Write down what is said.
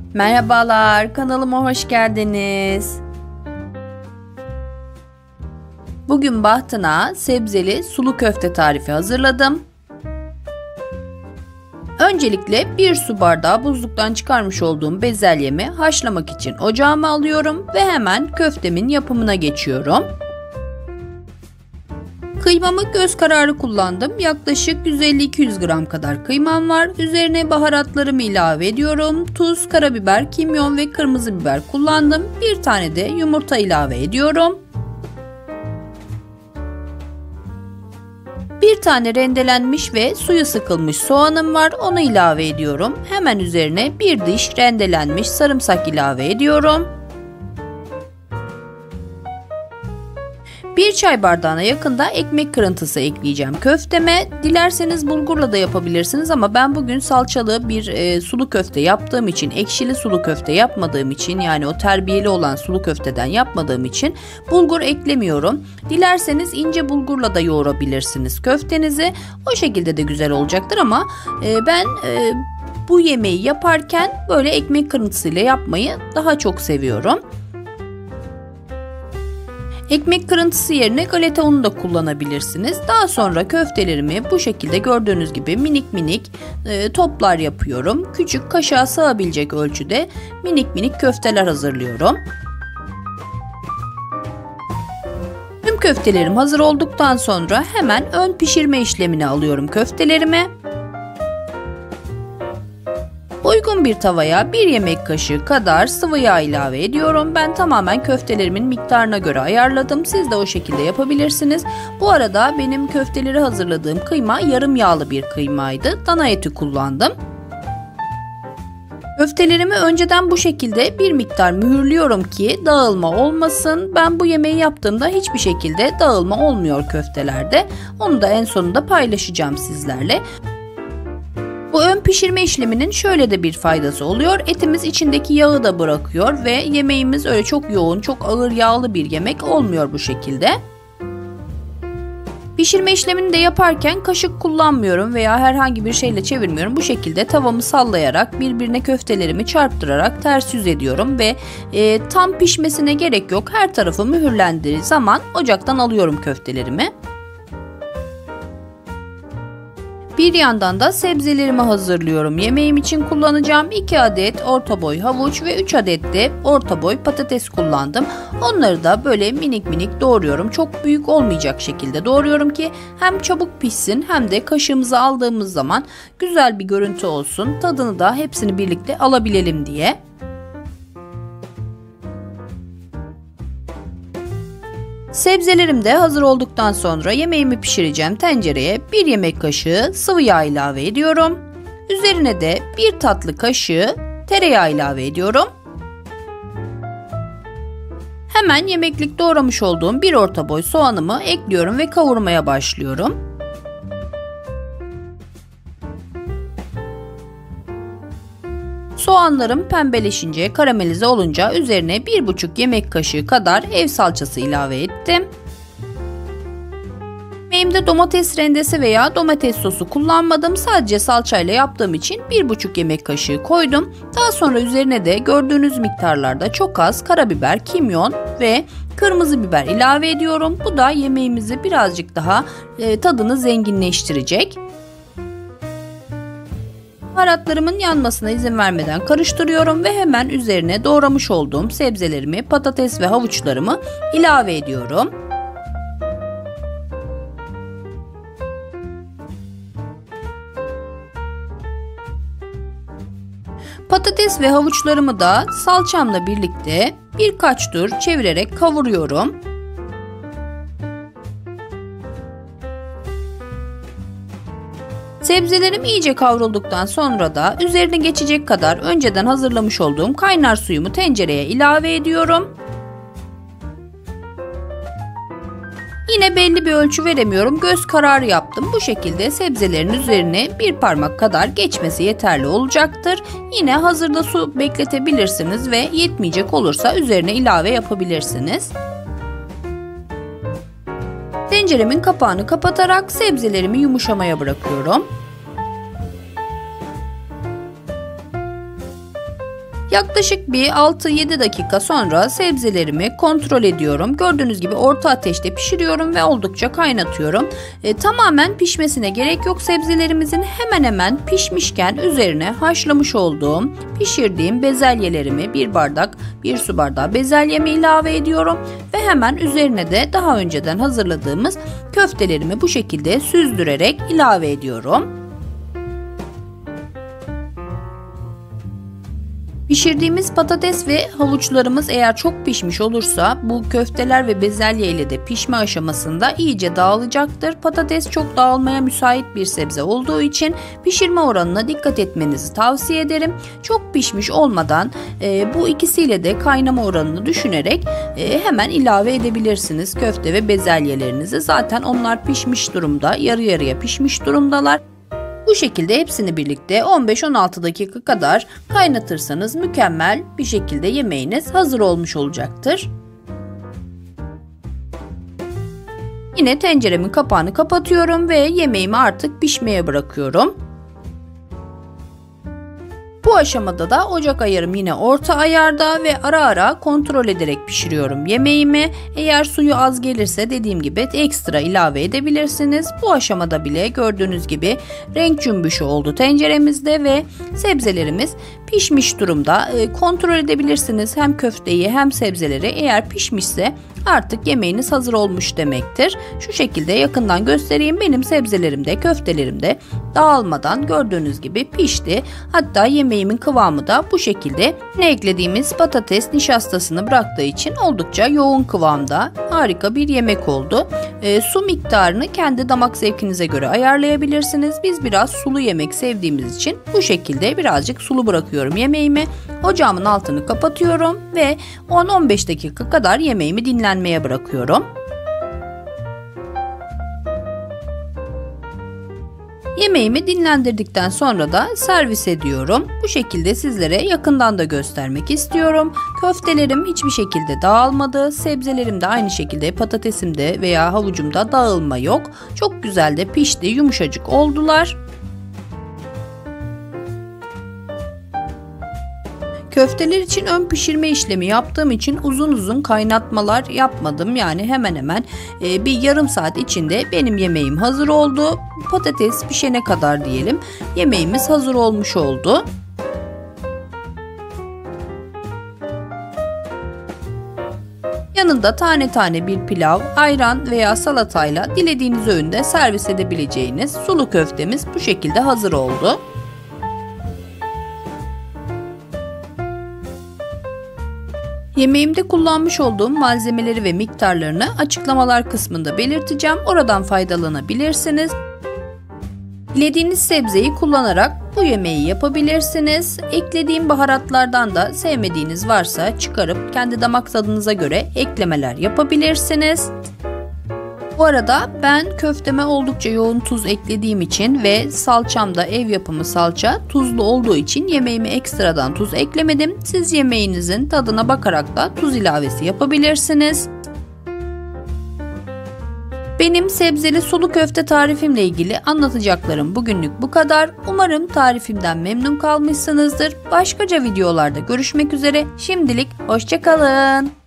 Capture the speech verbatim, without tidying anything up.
Merhabalar, kanalıma hoş geldiniz. Bugün bahtına sebzeli sulu köfte tarifi hazırladım. Öncelikle bir su bardağı buzluktan çıkarmış olduğum bezelyemi haşlamak için ocağıma alıyorum ve hemen köftemin yapımına geçiyorum. Kıymamı göz kararı kullandım. Yaklaşık yüz elli iki yüz gram kadar kıymam var. Üzerine baharatlarımı ilave ediyorum. Tuz, karabiber, kimyon ve kırmızı biber kullandım. Bir tane de yumurta ilave ediyorum. Bir tane rendelenmiş ve suyu sıkılmış soğanım var. Onu ilave ediyorum. Hemen üzerine bir diş rendelenmiş sarımsak ilave ediyorum. Bir çay bardağına yakında ekmek kırıntısı ekleyeceğim köfteme. Dilerseniz bulgurla da yapabilirsiniz ama ben bugün salçalı bir e, sulu köfte yaptığım için, ekşili sulu köfte yapmadığım için, yani o terbiyeli olan sulu köfteden yapmadığım için bulgur eklemiyorum. Dilerseniz ince bulgurla da yoğurabilirsiniz köftenizi. O şekilde de güzel olacaktır ama e, ben e, bu yemeği yaparken böyle ekmek kırıntısıyla yapmayı daha çok seviyorum. Ekmek kırıntısı yerine galeta unu da kullanabilirsiniz. Daha sonra köftelerimi bu şekilde gördüğünüz gibi minik minik e, toplar yapıyorum. Küçük kaşığa sığabilecek ölçüde minik minik köfteler hazırlıyorum. Tüm köftelerim hazır olduktan sonra hemen ön pişirme işlemine alıyorum köftelerimi. Uygun bir tavaya bir yemek kaşığı kadar sıvı yağ ilave ediyorum. Ben tamamen köftelerimin miktarına göre ayarladım. Siz de o şekilde yapabilirsiniz. Bu arada benim köfteleri hazırladığım kıyma yarım yağlı bir kıymaydı. Dana eti kullandım. Köftelerimi önceden bu şekilde bir miktar mühürlüyorum ki dağılma olmasın. Ben bu yemeği yaptığımda hiçbir şekilde dağılma olmuyor köftelerde. Onu da en sonunda paylaşacağım sizlerle. Bu ön pişirme işleminin şöyle de bir faydası oluyor. Etimiz içindeki yağı da bırakıyor ve yemeğimiz öyle çok yoğun, çok ağır yağlı bir yemek olmuyor bu şekilde. Pişirme işlemini de yaparken kaşık kullanmıyorum veya herhangi bir şeyle çevirmiyorum. Bu şekilde tavamı sallayarak birbirine köftelerimi çarptırarak ters yüz ediyorum ve e, tam pişmesine gerek yok. Her tarafı mühürlendiği zaman ocaktan alıyorum köftelerimi. Bir yandan da sebzelerimi hazırlıyorum. Yemeğim için kullanacağım iki adet orta boy havuç ve üç adet de orta boy patates kullandım. Onları da böyle minik minik doğruyorum. Çok büyük olmayacak şekilde doğruyorum ki hem çabuk pişsin hem de kaşığımıza aldığımız zaman güzel bir görüntü olsun. Tadını da hepsini birlikte alabilelim diye. Sebzelerim de hazır olduktan sonra yemeğimi pişireceğim tencereye bir yemek kaşığı sıvı yağ ilave ediyorum. Üzerine de bir tatlı kaşığı tereyağı ilave ediyorum. Hemen yemeklik doğramış olduğum bir orta boy soğanımı ekliyorum ve kavurmaya başlıyorum. Soğanlarım pembeleşince, karamelize olunca üzerine bir buçuk yemek kaşığı kadar ev salçası ilave ettim. Yemeğimde domates rendesi veya domates sosu kullanmadım. Sadece salçayla yaptığım için bir buçuk yemek kaşığı koydum. Daha sonra üzerine de gördüğünüz miktarlarda çok az karabiber, kimyon ve kırmızı biber ilave ediyorum. Bu da yemeğimizi birazcık daha e, tadını zenginleştirecek. Baharatlarımın yanmasına izin vermeden karıştırıyorum ve hemen üzerine doğramış olduğum sebzelerimi, patates ve havuçlarımı ilave ediyorum. Patates ve havuçlarımı da salçamla birlikte birkaç tur çevirerek kavuruyorum. Sebzelerim iyice kavrulduktan sonra da üzerine geçecek kadar önceden hazırlamış olduğum kaynar suyumu tencereye ilave ediyorum. Yine belli bir ölçü veremiyorum. Göz kararı yaptım. Bu şekilde sebzelerin üzerine bir parmak kadar geçmesi yeterli olacaktır. Yine hazırda su bekletebilirsiniz ve yetmeyecek olursa üzerine ilave yapabilirsiniz. Tenceremin kapağını kapatarak sebzelerimi yumuşamaya bırakıyorum. Yaklaşık bir altı yedi dakika sonra sebzelerimi kontrol ediyorum. Gördüğünüz gibi orta ateşte pişiriyorum ve oldukça kaynatıyorum. E, tamamen pişmesine gerek yok. Sebzelerimizin hemen hemen pişmişken üzerine haşlamış olduğum, pişirdiğim bezelyelerimi bir bardak, bir su bardağı bezelyemi ilave ediyorum. Ve hemen üzerine de daha önceden hazırladığımız köftelerimi bu şekilde süzdürerek ilave ediyorum. Pişirdiğimiz patates ve havuçlarımız eğer çok pişmiş olursa bu köfteler ve bezelye ile de pişme aşamasında iyice dağılacaktır. Patates çok dağılmaya müsait bir sebze olduğu için pişirme oranına dikkat etmenizi tavsiye ederim. Çok pişmiş olmadan e, bu ikisiyle de kaynama oranını düşünerek e, hemen ilave edebilirsiniz köfte ve bezelyelerinizi. Zaten onlar pişmiş durumda, yarı yarıya pişmiş durumdalar. Bu şekilde hepsini birlikte on beş on altı dakika kadar kaynatırsanız mükemmel bir şekilde yemeğiniz hazır olmuş olacaktır. Yine tenceremin kapağını kapatıyorum ve yemeğimi artık pişmeye bırakıyorum. Bu aşamada da ocak ayarım yine orta ayarda ve ara ara kontrol ederek pişiriyorum yemeğimi. Eğer suyu az gelirse dediğim gibi ekstra ilave edebilirsiniz. Bu aşamada bile gördüğünüz gibi renk cümbüşü oldu tenceremizde ve sebzelerimiz pişmiş durumda. E, kontrol edebilirsiniz hem köfteyi hem sebzeleri. Eğer pişmişse artık yemeğiniz hazır olmuş demektir. Şu şekilde yakından göstereyim. Benim sebzelerim de köftelerim de dağılmadan gördüğünüz gibi pişti. Hatta yemeğimin kıvamı da bu şekilde. Ne eklediğimiz patates nişastasını bıraktığı için oldukça yoğun kıvamda harika bir yemek oldu. E, su miktarını kendi damak zevkinize göre ayarlayabilirsiniz. Biz biraz sulu yemek sevdiğimiz için bu şekilde birazcık sulu bırakıyorum yemeğimi. Ocağımın altını kapatıyorum ve on on beş dakika kadar yemeğimi dinlenmeye bırakıyorum. Yemeğimi dinlendirdikten sonra da servis ediyorum. Bu şekilde sizlere yakından da göstermek istiyorum. Köftelerim hiçbir şekilde dağılmadı. Sebzelerim de aynı şekilde, patatesimde veya havucumda dağılma yok. Çok güzel de pişti, yumuşacık oldular. Köfteler için ön pişirme işlemi yaptığım için uzun uzun kaynatmalar yapmadım. Yani hemen hemen e, bir yarım saat içinde benim yemeğim hazır oldu. Patates pişene kadar diyelim yemeğimiz hazır olmuş oldu. Yanında tane tane bir pilav, ayran veya salatayla dilediğiniz öğünde servis edebileceğiniz sulu köftemiz bu şekilde hazır oldu. Yemeğimde kullanmış olduğum malzemeleri ve miktarlarını açıklamalar kısmında belirteceğim. Oradan faydalanabilirsiniz. Dilediğiniz sebzeyi kullanarak bu yemeği yapabilirsiniz. Eklediğim baharatlardan da sevmediğiniz varsa çıkarıp kendi damak tadınıza göre eklemeler yapabilirsiniz. Bu arada ben köfteme oldukça yoğun tuz eklediğim için ve salçam da ev yapımı salça tuzlu olduğu için yemeğime ekstradan tuz eklemedim. Siz yemeğinizin tadına bakarak da tuz ilavesi yapabilirsiniz. Benim sebzeli sulu köfte tarifimle ilgili anlatacaklarım bugünlük bu kadar. Umarım tarifimden memnun kalmışsınızdır. Başkaca videolarda görüşmek üzere. Şimdilik hoşça kalın.